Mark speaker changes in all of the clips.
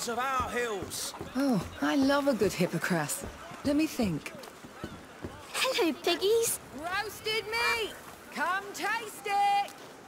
Speaker 1: gods of our hills.
Speaker 2: Oh, I love a good hippocras. Let me think.
Speaker 3: Hello, piggies.
Speaker 2: Roasted meat! Come taste it!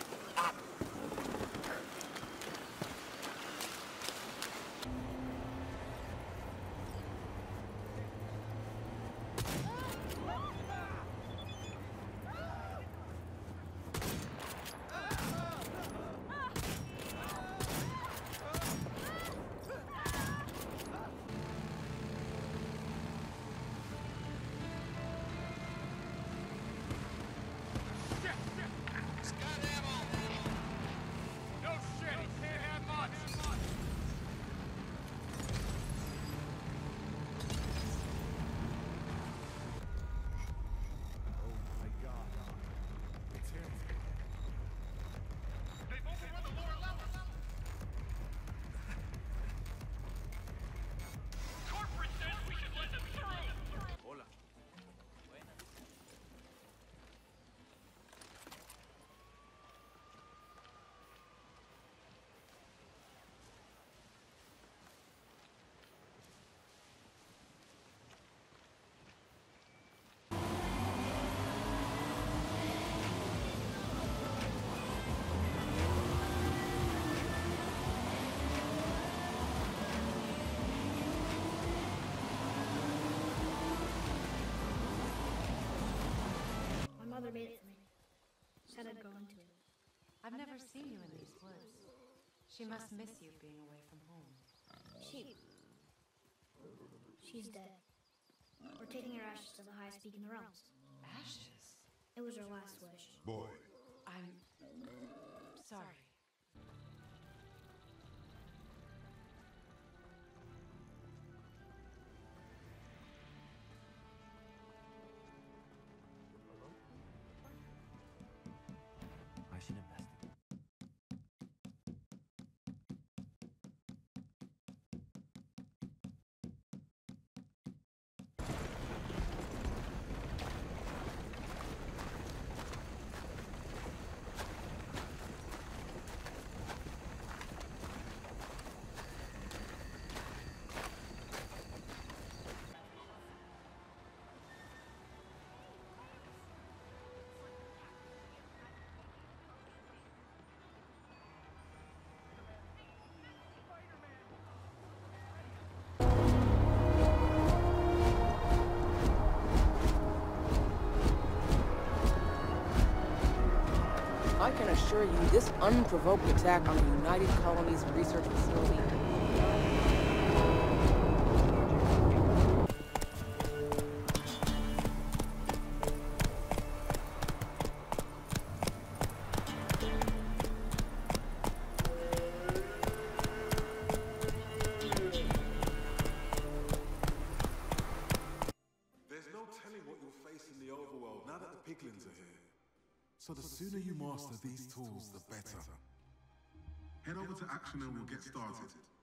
Speaker 3: My mother made it for me. Said I'd grow into it.
Speaker 4: I've never seen you in these woods. She must miss you being away from home.
Speaker 3: She's dead. We're taking her ashes to the highest peak in the realms.
Speaker 4: Ashes?
Speaker 3: It was her last wish.
Speaker 5: Boy.
Speaker 4: I'm sorry.
Speaker 6: I should investigate.
Speaker 2: I can assure you, this unprovoked attack on the United Colonies research facility...
Speaker 5: There's no telling what you'll face in the overworld now that the piglins are here. So the sooner you master these tools, the better. Head over to Action and we'll get started.